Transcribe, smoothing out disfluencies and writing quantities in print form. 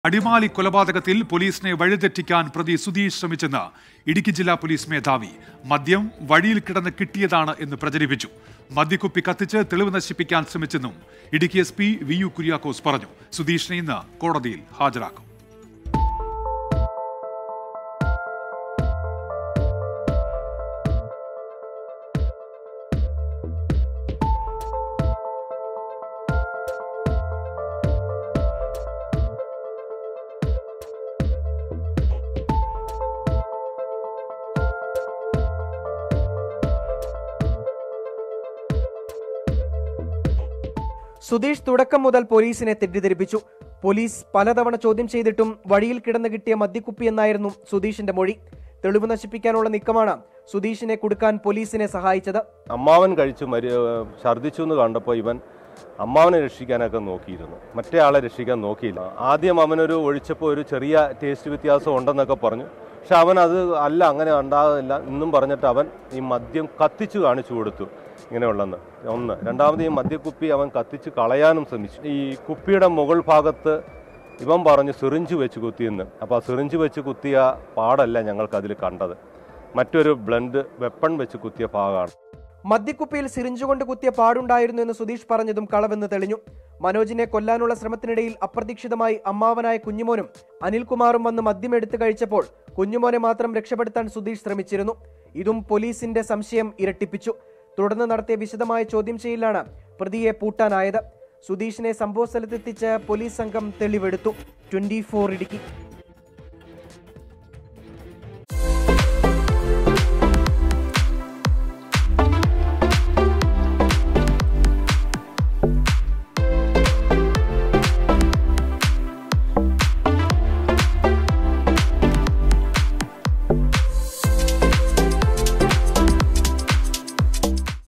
അടിമാലി കൊലപാതകത്തിൽ പോലീസിനെ വഴിതെറ്റിക്കാൻ പ്രതി സുധീഷ് ശ്രമിച്ചെന്ന് ഇടുക്കി ജില്ലാ പോലീസ് മേധാവി. മദ്യം വഴിയിൽ കിടന്ന് കിട്ടിയതാണ് എന്ന് പ്രചരിപ്പിച്ചു. മദ്യക്കുപ്പി കത്തിച്ച് തെളിവ് നശിപ്പിക്കാൻ ശ്രമിച്ചെന്നും ഇടുക്കി SP VU കുര്യാക്കോസ് പറഞ്ഞു. സുധീഷിനെ ഇന്ന് കോടതിയിൽ ഹാജരാക്കും. സുധീഷ് തുടക്കം മുതൽ പോലീസിനെ തെറ്റിദ്ധരിപ്പിച്ചു. പോലീസ് പലതവണ ചോദ്യം ചെയ്തിട്ടും വഴിയിൽ കിടന്നു കിട്ടിയ മദ്യക്കുപ്പി എന്നായിരുന്നു സുധീഷിന്റെ മൊഴി. തെളിവ് നശിപ്പിക്കാനുള്ള നീക്കമാണ് സുധീഷിനെ കുടുക്കാൻ പോലീസിനെ സഹായിച്ചത്. അമ്മാവൻ കഴിച്ചു ഛർദ്ദിച്ചു എന്ന് കണ്ടപ്പോൾ ഇവൻ അമ്മാവനെ രക്ഷിക്കാനൊക്കെ നോക്കിയിരുന്നു, മറ്റേ ആളെ രക്ഷിക്കാൻ നോക്കിയില്ല. ആദ്യം അവനൊരു ഒഴിച്ചപ്പോൾ ഒരു ചെറിയ ടേസ്റ്റ് വ്യത്യാസം ഉണ്ടെന്നൊക്കെ പറഞ്ഞു. പക്ഷെ അവൻ അത് അല്ല, അങ്ങനെ ഉണ്ടാകില്ല എന്നും പറഞ്ഞിട്ട് അവൻ ഈ മദ്യം കത്തിച്ചു കാണിച്ചു കൊടുത്തു ഇങ്ങനെയുള്ളെന്ന്. ഒന്ന്. രണ്ടാമത് ഈ മദ്യക്കുപ്പി അവൻ കത്തിച്ച് കളയാനും ശ്രമിച്ചു. ഈ കുപ്പിയുടെ മുകൾ ഭാഗത്ത് ഇവൻ പറഞ്ഞു സിറിഞ്ച് വെച്ച് കുത്തിയെന്ന്. അപ്പോൾ ആ സിറിഞ്ച് വെച്ച് കുത്തിയ പാടല്ല ഞങ്ങൾക്ക് അതിൽ കണ്ടത്, മറ്റൊരു ബ്ലഡ് വെപ്പൺ വെച്ച് കുത്തിയ ഭാഗമാണ്. മദ്യക്കുപ്പിയിൽ സിറിഞ്ച് കൊണ്ട് കുത്തിയ പാടുണ്ടായിരുന്നു എന്ന് സുധീഷ് പറഞ്ഞതും കളവെന്ന് തെളിഞ്ഞു. മനോജിനെ കൊല്ലാനുള്ള ശ്രമത്തിനിടയിൽ അപ്രതീക്ഷിതമായി അമ്മാവനായ കുഞ്ഞുമോനും അനിൽകുമാറും വന്ന് മദ്യം എടുത്തു കഴിച്ചപ്പോൾ കുഞ്ഞുമോനെ മാത്രം രക്ഷപ്പെടുത്താൻ സുധീഷ് ശ്രമിച്ചിരുന്നു. ഇതും പോലീസിന്റെ സംശയം ഇരട്ടിപ്പിച്ചു. തുടർന്ന് നടത്തിയ വിശദമായ ചോദ്യം ചെയ്യലാണ് പ്രതിയെ പൂട്ടാനായത്. സുധീഷിനെ സംഭവസ്ഥലത്തെത്തിച്ച് പോലീസ് സംഘം തെളിവെടുത്തു. 24 ഇടുക്കി.